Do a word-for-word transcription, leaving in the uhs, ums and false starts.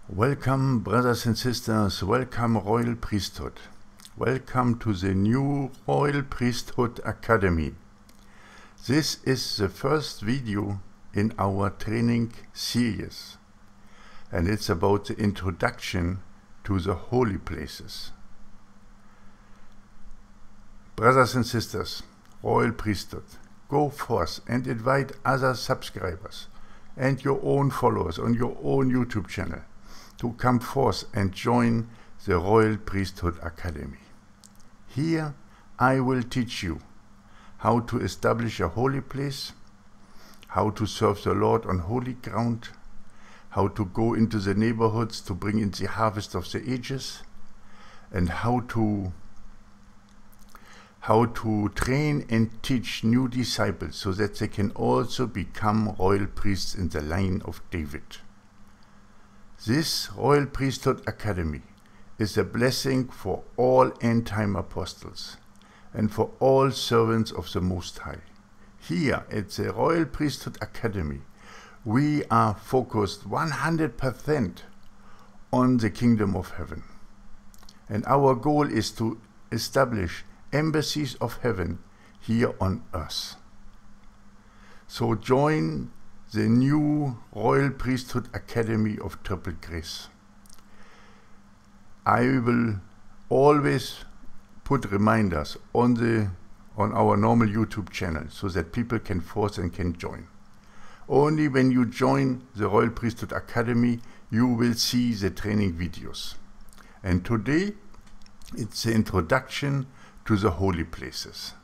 Welcome, brothers and sisters, welcome Royal Priesthood. Welcome to the new Royal Priesthood Academy. This is the first video in our training series, and it's about the introduction to the holy places. Brothers and sisters, Royal Priesthood, go forth and invite other subscribers and your own followers on your own YouTube channel to come forth and join the Royal Priesthood Academy. Here I will teach you how to establish a holy place, how to serve the Lord on holy ground, how to go into the neighborhoods to bring in the harvest of the ages, and how to how to train and teach new disciples so that they can also become royal priests in the line of David. This Royal Priesthood Academy is a blessing for all end-time apostles and for all servants of the Most High. Here at the Royal Priesthood Academy, we are focused one hundred percent on the kingdom of heaven. And our goal is to establish embassies of heaven here on earth. So join the new Royal Priesthood Academy of Triple Grace. I will always put reminders on the on our normal YouTube channel so that people can force and can join. Only when you join the Royal Priesthood Academy you will see the training videos. And today it's the introduction to the holy places.